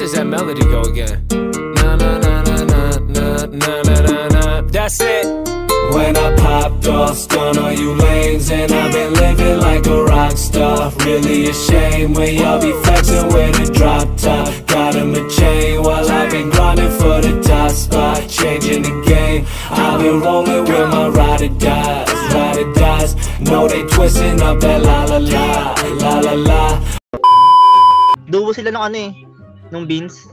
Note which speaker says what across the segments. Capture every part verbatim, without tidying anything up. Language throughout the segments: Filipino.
Speaker 1: does that melody go again? Na na na na na na na na na na. That's it. When I popped off, stun on you lanes, and I've been living like a rock star. Really a shame when y'all be flexing with a drop top. Got him a chain while I've been grinding for the top spot. Changing the game, I've been rolling with my ride or dies, ride or dies. Know they twisting up that la la la, la la la.
Speaker 2: Duo sila ng ano eh, nung beans.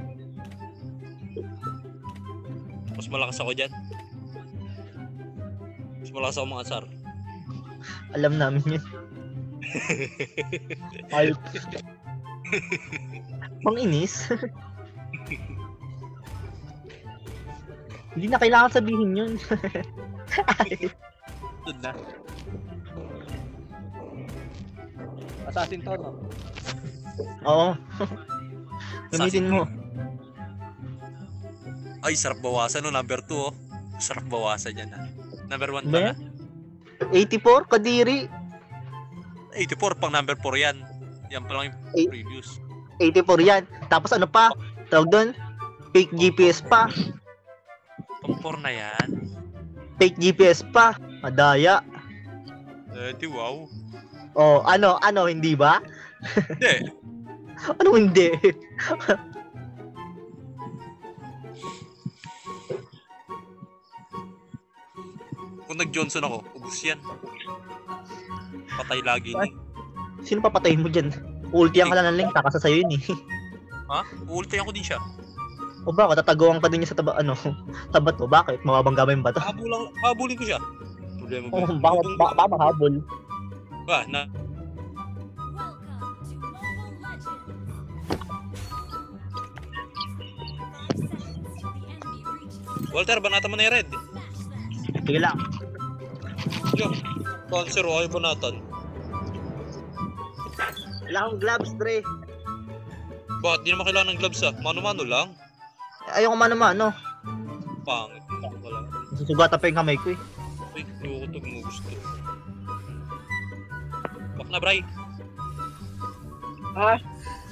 Speaker 3: Mas malakas ako dyan. Mas malakas ako mga asar.
Speaker 2: Alam namin yun. Ayop. Mang inis. Hindi na kailangan sabihin yun.
Speaker 3: Doon na. Assassin to, no?
Speaker 2: Oo. Gamitin mo.
Speaker 3: Ay, sarap bawasan, no? Number two, oh. Sarap bawasan yan, ha? Number one
Speaker 2: Be?
Speaker 3: pala.
Speaker 2: eighty-four, kadiri.
Speaker 3: eighty-four, pang number four yan. Yan pa lang
Speaker 2: Eight.
Speaker 3: yung previous.
Speaker 2: eighty-four yan. Tapos ano pa? Tawag doon? Fake G P S pa.
Speaker 3: Pang four na yan.
Speaker 2: Fake G P S pa. Madaya.
Speaker 3: Eh, di wow.
Speaker 2: Oh, ano, ano, hindi ba?
Speaker 3: Hindi.
Speaker 2: Ano hindi?
Speaker 3: Kung nag-Johnson ako, ubus yan. Patay lagi ni.
Speaker 2: Sino papatayin mo dyan? Ultihan ka lang ng link, takasa sa'yo yun eh.
Speaker 3: Ha? Uultayan ko din siya.
Speaker 2: O baka tataguan ka din niya sa taba, ano, tabat mo. Bakit? Mababangga mo yung bata?
Speaker 3: Habulang, habulin ko siya. Problema ba?
Speaker 2: Oh, baka, baka, baka mahabol.
Speaker 3: Ba, na... Walter, banata mo na yung red.
Speaker 2: Sige lang.
Speaker 3: Yo, cancer o, ayaw banatan.
Speaker 2: Kailangan gloves, pre.
Speaker 3: Bakit? Di naman kailangan ng gloves, ah. Mano-mano lang.
Speaker 2: Ayoko mano-mano.
Speaker 3: Pangit. Wala.
Speaker 2: Susugatan pa yung kamay ko eh.
Speaker 3: Uy, ayoko ito mo gusto. Bak na, Bray.
Speaker 2: Ha?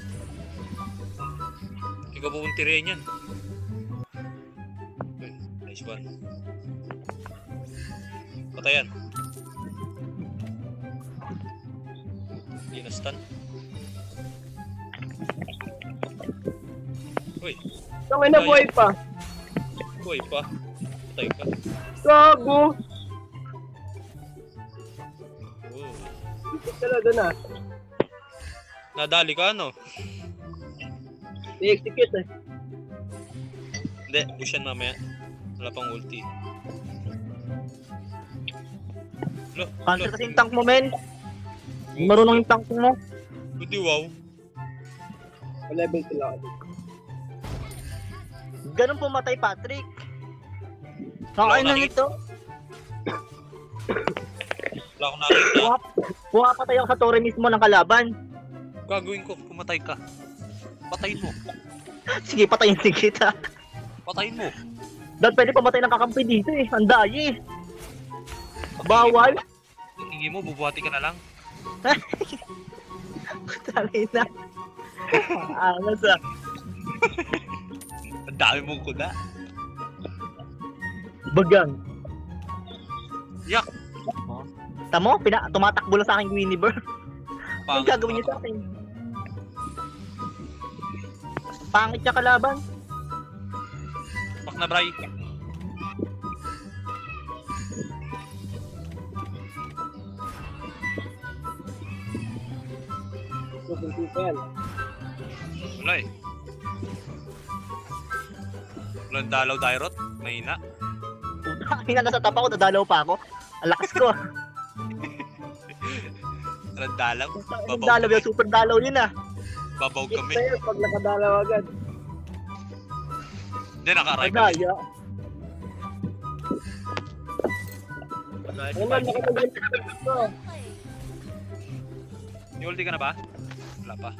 Speaker 3: Ikaw pupuntirin yan. Okay, nice one. Patayan. Hindi na stun. Uy.
Speaker 4: Tangay na buhay pa.
Speaker 3: Buhay pa. Patay ka.
Speaker 4: Gago.
Speaker 3: Oh.
Speaker 4: Dito ka na doon ah.
Speaker 3: Nadali ka, ano?
Speaker 4: I-execute eh.
Speaker 3: Hindi, push yan mamaya. Wala pang ulti. Lo,
Speaker 2: Cancel
Speaker 3: lo.
Speaker 2: kasi yung tank mo, men. Marunong yung tank mo.
Speaker 3: Hindi, wow.
Speaker 4: Level sila ako.
Speaker 2: Ganun pumatay, Patrick. Kakain na nito.
Speaker 3: Wala akong nakita.
Speaker 2: Pumapatay ako sa tore mismo ng kalaban.
Speaker 3: Gagawin ko, pumatay ka. Patayin mo.
Speaker 2: Sige, patayin din kita.
Speaker 3: Patayin mo.
Speaker 2: Dahil pwede pamatay ng kakampi dito eh. Ang dayi. Bawal.
Speaker 3: Hingi mo, bubuhati ka na lang.
Speaker 2: Talay na. Angas ah.
Speaker 3: Ang dami mong kuda.
Speaker 2: Bagang.
Speaker 3: Yak!
Speaker 2: Tamo, pina tumatakbo lang sa akin Winnie Bear. Ano
Speaker 3: Pangit
Speaker 2: gagawin niya sa akin? Pangit niya kalaban.
Speaker 3: Pak na, Bray.
Speaker 4: Hindi pa yan.
Speaker 3: Wala eh. Walang dalaw Dairot. Mahina.
Speaker 2: Puta, hina nasa tapa ko, dadalaw pa ako. Ang lakas ko.
Speaker 3: Walang dalaw.
Speaker 2: Ang
Speaker 3: Babaw
Speaker 2: dalaw
Speaker 3: kami.
Speaker 2: yun, super dalaw yun ah.
Speaker 3: Babaw
Speaker 4: Hit
Speaker 3: kami.
Speaker 4: sa'yo pag nakadalaw agad.
Speaker 3: Hindi, naka-arrive
Speaker 2: Ang
Speaker 3: kami.
Speaker 2: daya.
Speaker 4: Ano man, nakadalaw ko.
Speaker 3: Ni-ulti ka na ba? Wala pa.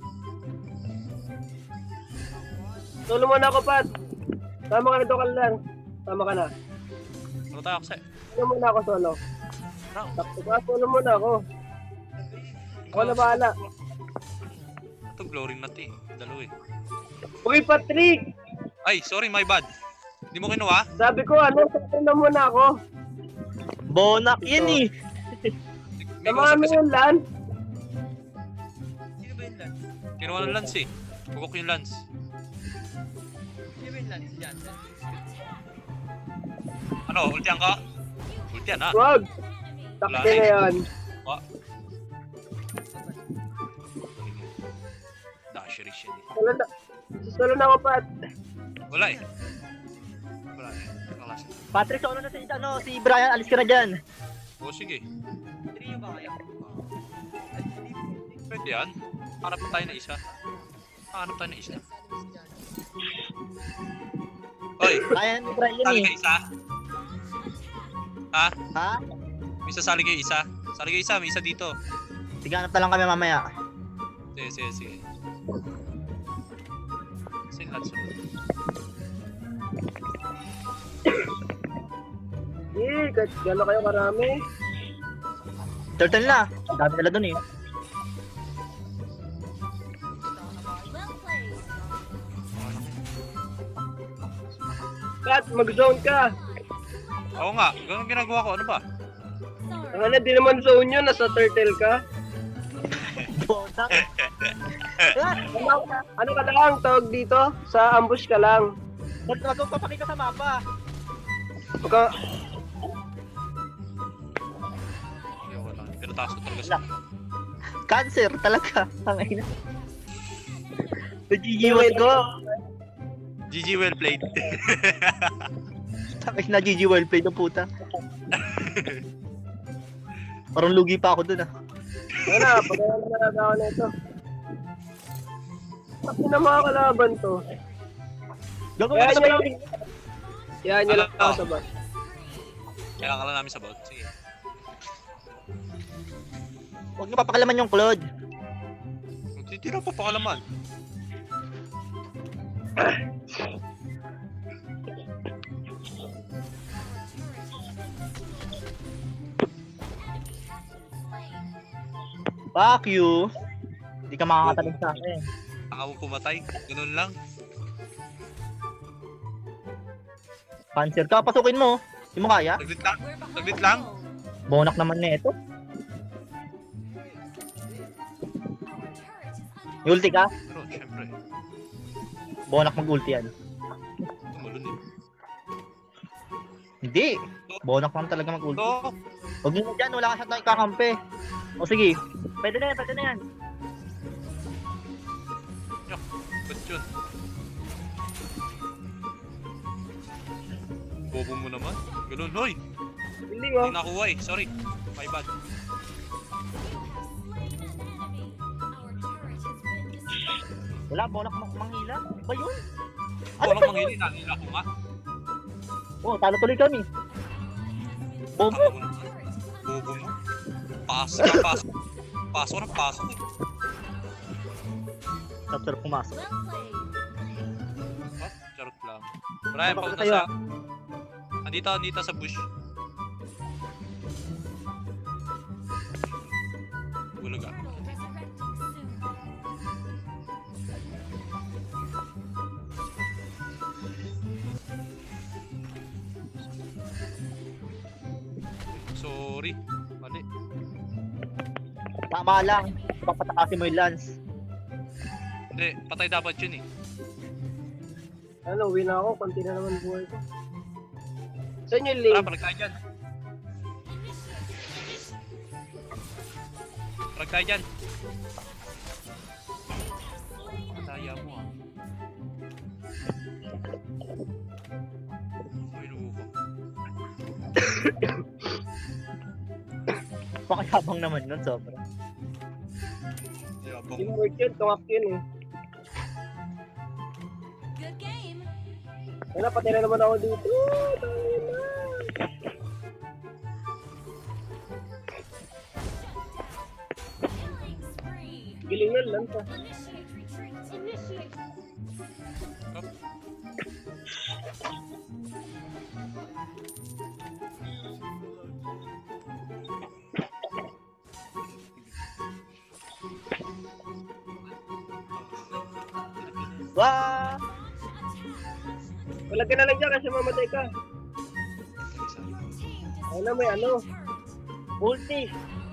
Speaker 4: Solo muna ako, Pat. Tama ka na to, lang. Tama ka na.
Speaker 3: Ano tayo kasi?
Speaker 4: Solo muna ako, solo.
Speaker 3: Round.
Speaker 4: Takto ka, solo muna ako. Ako na bahala.
Speaker 3: Ito, glory nut eh. Dalawa eh.
Speaker 4: Uy, Patrick!
Speaker 3: Ay, sorry, my bad. Hindi mo kinuha?
Speaker 4: Sabi ko, ano, sabi na muna ako.
Speaker 2: Bonak yan eh.
Speaker 3: May
Speaker 4: Tama
Speaker 3: kausap
Speaker 4: mo
Speaker 3: kasi.
Speaker 4: yung lan.
Speaker 5: Sino ba yung lance?
Speaker 3: Kinuha ng lance eh. Bukok yung lance.
Speaker 5: Sino ba yung lance dyan?
Speaker 3: Ano, ultihan ka? Ultihan ha?
Speaker 4: Wag!
Speaker 3: Wala
Speaker 4: Takte na
Speaker 3: eh.
Speaker 4: yan.
Speaker 3: Wa. Dashery siya eh.
Speaker 4: Solo na, solo na ako, Pat.
Speaker 3: Wala eh. Wala eh. Kaklase.
Speaker 2: Patrick, solo na si, ano, si Brian. Alis ka na dyan.
Speaker 3: O sige.
Speaker 5: Trio ba kayo?
Speaker 3: Pwede yan. Hanap pa tayo na isa. Hanap tayo na isa. Oy,
Speaker 2: Brian, Brian
Speaker 3: sali
Speaker 2: eh.
Speaker 3: ka isa? Ha?
Speaker 2: Ha?
Speaker 3: May sasali kayo isa? Sali kayo isa, may isa dito.
Speaker 2: Sige, hanap na lang kami mamaya.
Speaker 3: Sige, sige, sige. Sing lads.
Speaker 4: Eh, kahit gano'n kayo karami.
Speaker 2: Turtle na. Dami nila dun eh.
Speaker 4: Pat, mag-zone ka.
Speaker 3: Oo nga, ganun ginagawa ko. Ano ba?
Speaker 4: Ang ano, di naman zone yun. Nasa turtle ka.
Speaker 2: Bonak.
Speaker 4: Ano, ano ka lang, tawag dito? Sa ambush ka lang.
Speaker 2: Huwag magpapakita sa mapa.
Speaker 4: Pagka,
Speaker 3: Ayoko lang. Pinataas ko talaga sa...
Speaker 2: Cancer talaga. Tangay na. Nagigiwas ko.
Speaker 3: G G, well played.
Speaker 2: Tangay na, G G well played ng puta. Parang lugi pa ako dun ah.
Speaker 4: ano na, pagka na ako na ito. Tapos na mga kalaban to.
Speaker 2: Gago
Speaker 4: Kaya
Speaker 2: ka
Speaker 4: nyo
Speaker 2: sabay.
Speaker 4: lang. Yan, nyo lang
Speaker 3: Ano?
Speaker 4: ako sa bus.
Speaker 3: Kailangan lang namin sa bot. Sige.
Speaker 2: Huwag niyo papakalaman yung Claude.
Speaker 3: Hindi na pa pakalaman.
Speaker 2: Fuck you. Hindi ka makakatalig sa akin.
Speaker 3: Baka mo pumatay. Ganun lang.
Speaker 2: Cancer ka, pasukin mo. Hindi mo kaya?
Speaker 3: Saglit lang. Saglit lang.
Speaker 2: Bonak naman na ito. Ulti ka?
Speaker 3: Pero, syempre.
Speaker 2: Bonak mag-ulti yan.
Speaker 3: Tumalun eh.
Speaker 2: Hindi. Bonak naman talaga mag-ulti.
Speaker 3: Ito.
Speaker 2: Huwag mo dyan, wala ka shot na ikakampi. O sige. Pwede na yan, pwede na yan.
Speaker 3: Yak. Ba't yun? Bobo mo naman. Ganun. Hoy!
Speaker 4: Hindi
Speaker 3: Hindi
Speaker 4: mo.
Speaker 3: nakuha eh. Sorry. My bad.
Speaker 2: Wala, bonak mang manghila. Ano ba yun?
Speaker 3: Ano lang mangili? Nanila ko nga.
Speaker 2: Oh, talo tuloy kami. Bobo.
Speaker 3: Tama mo naman. Bobo mo. Pasok ka, pasok. Pasok na, pasok eh.
Speaker 2: Sarap-sarap pumasok.
Speaker 3: What? Charot lang. Brian,
Speaker 2: Ano ba
Speaker 3: pauna
Speaker 2: tayo,
Speaker 3: sa... Andito, andito sa bush. Bulog ah. Sorry. Mali.
Speaker 2: Tama lang. Papatakasin mo yung lance.
Speaker 3: Hindi, patay dapat yun eh.
Speaker 4: Ano, win ako. Konti na naman buhay ko. Saan yung
Speaker 3: Tara,
Speaker 4: link?
Speaker 3: palag tayo dyan. Palag tayo dyan. Daya mo ah. Ay, lugo.
Speaker 2: Pakayabang naman nun, sobra.
Speaker 3: Yabang.
Speaker 4: Teamwork yun, tungak yun eh.
Speaker 6: Good game.
Speaker 4: Ano, patay na naman ako dito. Oh, tayo na.
Speaker 6: Killing spree.
Speaker 4: Giling na lang pa.
Speaker 6: Initiate retreat. Initiate.
Speaker 3: Up.
Speaker 2: Wah!
Speaker 4: Wala ka na lang dyan kasi mamatay ka. Ano may ano?
Speaker 2: Ulti!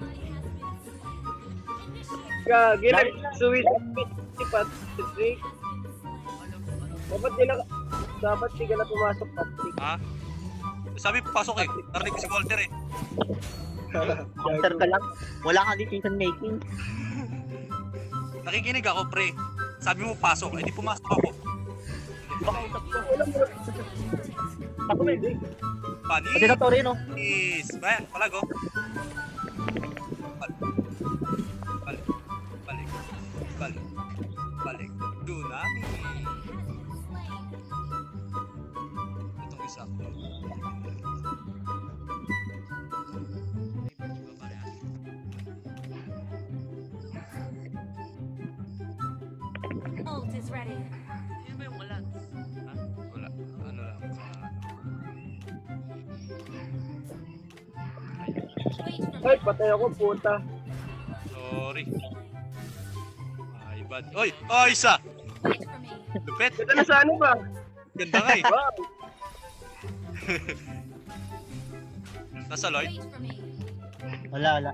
Speaker 4: Gagi lang. Suwit. Si Patrick. Dapat di na... Dapat di ka na pumasok, Patrick.
Speaker 3: Ha? Sabi papasok eh. Narinig ko si Walter eh.
Speaker 2: Counter ka lang. Wala kang decision making.
Speaker 3: Nakikinig ako, pre. Sabi mo pasok, eh di pumasok ako.
Speaker 2: Baka usap ko.
Speaker 4: Ako may di.
Speaker 3: Panis!
Speaker 2: Pati na to rin, no?
Speaker 3: Bayan, palago. Balik. Balik. Balik. Balik. Balik. Dunami. Itong isa.
Speaker 6: Ult is ready.
Speaker 5: Sino ba yung wala?
Speaker 3: Ha? Wala. Ano lang.
Speaker 6: Wait for
Speaker 4: Ay, patay ako, puta.
Speaker 3: Sorry. Ay, bad. Oy! Oh, isa!
Speaker 6: wait for me.
Speaker 3: Lupit!
Speaker 4: Ganda na sa ano ba?
Speaker 3: Ganda nga eh.
Speaker 4: Wow.
Speaker 3: Nasa Lloyd?
Speaker 6: Wait for me.
Speaker 2: Wala, wala.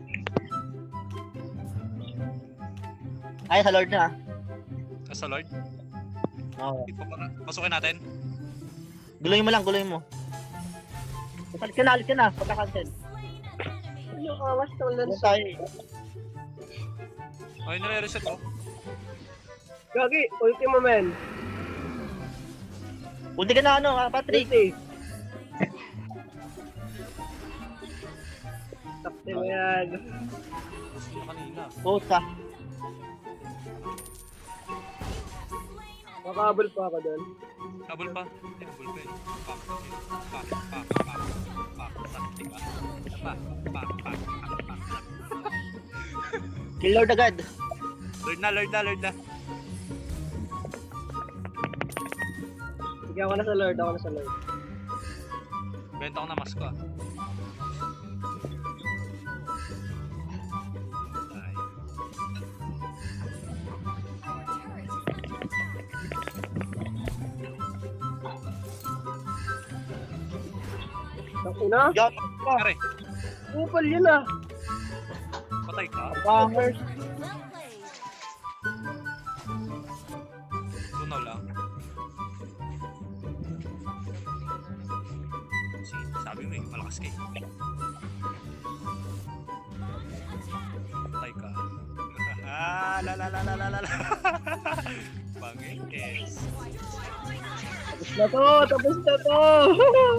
Speaker 2: Ay, sa Lord na.
Speaker 3: Nasa Lloyd?
Speaker 2: Oo.
Speaker 3: Di pa para. Pasukin natin.
Speaker 2: Guluhin mo lang, guluhin mo. Alis ka na, alis ka na. Pagka-cancel.
Speaker 4: Yung awas ng
Speaker 2: Ano
Speaker 4: lens.
Speaker 2: tayo eh.
Speaker 3: Ay, nare-reset ko.
Speaker 4: Gagi, ultimo man.
Speaker 2: Ulti ka na, ano, ah, Patrick.
Speaker 4: Ulti. Takte mo yan.
Speaker 3: Gusto na kanina.
Speaker 2: Puta.
Speaker 4: Makabal pa ako doon.
Speaker 3: Double pa. Eh, double pa eh. Pak, pak, pak, pak, pak, pak, sakti ka. Pak, pak, pak, pak, pak.
Speaker 2: Kill Lord agad.
Speaker 3: Lord na, Lord na, Lord na.
Speaker 4: Sige, ako na sa Lord, ako na sa Lord.
Speaker 3: Benta ko na mask ko ah. Ay.
Speaker 4: Ako na?
Speaker 2: Yan.
Speaker 3: Pare,
Speaker 4: Upal yun ah.
Speaker 3: patay ka.
Speaker 2: Bangers.
Speaker 6: Well played.
Speaker 3: Tunaw lang. Sige, sabi mo eh, malakas kayo. Patay ka. Ah, la la la la la la la. Pangingis.
Speaker 4: Tapos na to, tapos na to.